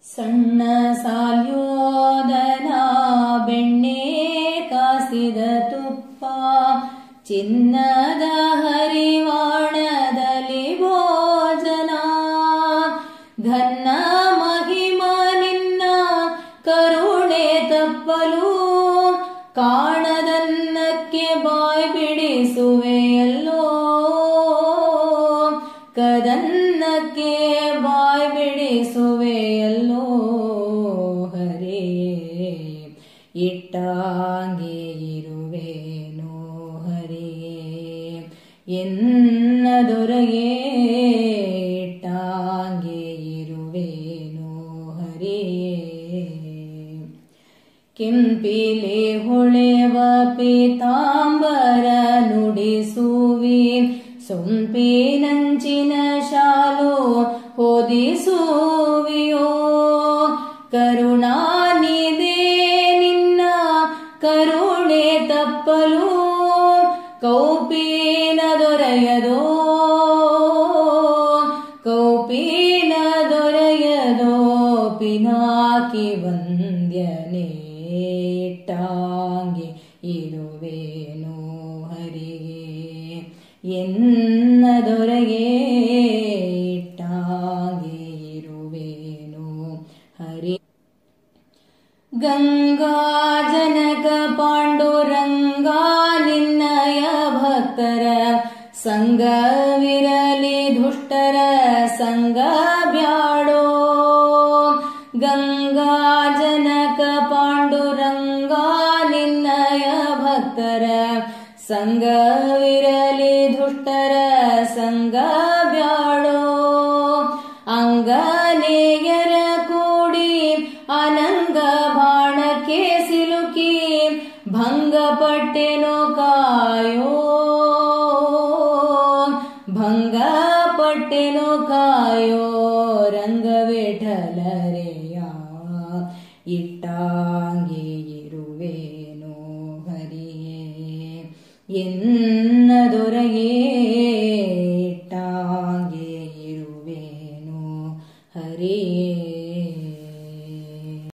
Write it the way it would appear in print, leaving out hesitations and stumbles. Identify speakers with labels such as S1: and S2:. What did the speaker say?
S1: ಸಣ್ಣ ಸಾಲ್ಯೋದನ ಬೆಣ್ಣೆ ಕಾಸಿದ ತುಪ್ಪ ಚಿನ್ನದ ಹರಿವಾಣದಲ್ಲಿ ಭೋಜನ ಘನ್ನ ಮಹಿಮ ನಿನ್ನ ಕರುಣೆ ತಪ್ಪಲು ಕಾಣದನ್ನಕ್ಕೆ ಬಾಯ್ ಬಿಡಿಸುವೆಯಲ್ಲೋ ಕದನ್ನಕ್ಕೆ ಬಾಯ್ ಬಿಡಿಸುವೆಯಲ್ಲೋ ಹರಿಯೇ ಇಟ್ಟಾಂಗೆ ಇರುವೇನೋ ಹರಿಯೇ ಎನ್ನ ದೊರೆಯೇ ಇಟ್ಟಾಂಗೆ ಇರುವೇನೋ ಹರಿಯೇ ಕೆಂಪಿಲೆ ಹೊಳೆವ ಪೀತಾಂಬರ ನುಡಿಸುವಿ ಸೊಂಪಿನಂಚಿನ ಶಾಲು ಹೊದಿಸುವಿಯೋ ಕರುಣಾನಿಧಿ ನಿನ್ನ ಕರುಣೆ ತಪ್ಪಲು ಕೌಪೀನ ದೊರೆಯದೋ ಕೌಪೀನ ದೊರೆಯದೋ ಪಿನಾಕಿ ವಂದ್ಯನೇ ಇಟ್ಟಾಂಗೆ ಇರುವೇನೋ ಹರಿಯೇ ಎನ್ನ ದೊರೆಯೇ ಇಟ್ಟಾಂಗೆ ಇರುವೇನೋ ಹರಿ ಗಂಗಾ ಜನಕ ಪಾಂಡುರಂಗ ನಿನ್ನಯ ಭಕ್ತರ ಸಂಗವಿರಲಿ ದುಷ್ಟರ ಸಂಗ ಬ್ಯಾಡೋ ಗಂಗಾ ಜನಕ ಪಾಂಡುರಂಗ ನಿನ್ನಯ ಭಕ್ತರ ಸಂಗವಿರಲಿ ದುಷ್ಟರ ಸಂಗ ಬ್ಯಾಡೋ ಅಂಗನೇಯರ ಕೂಡಿ ಅನಂಗ ಬಾಣಕ್ಕೆ ಸಿಲುಕಿ ಭಂಗಪಟ್ಟೆನೋ ಕಾಯೋ ಭಂಗಪಟ್ಟೆನೋ ಕಾಯೋ ರಂಗವಿಠಲರೆಯ ಇಟ್ಟಾಂಗೆ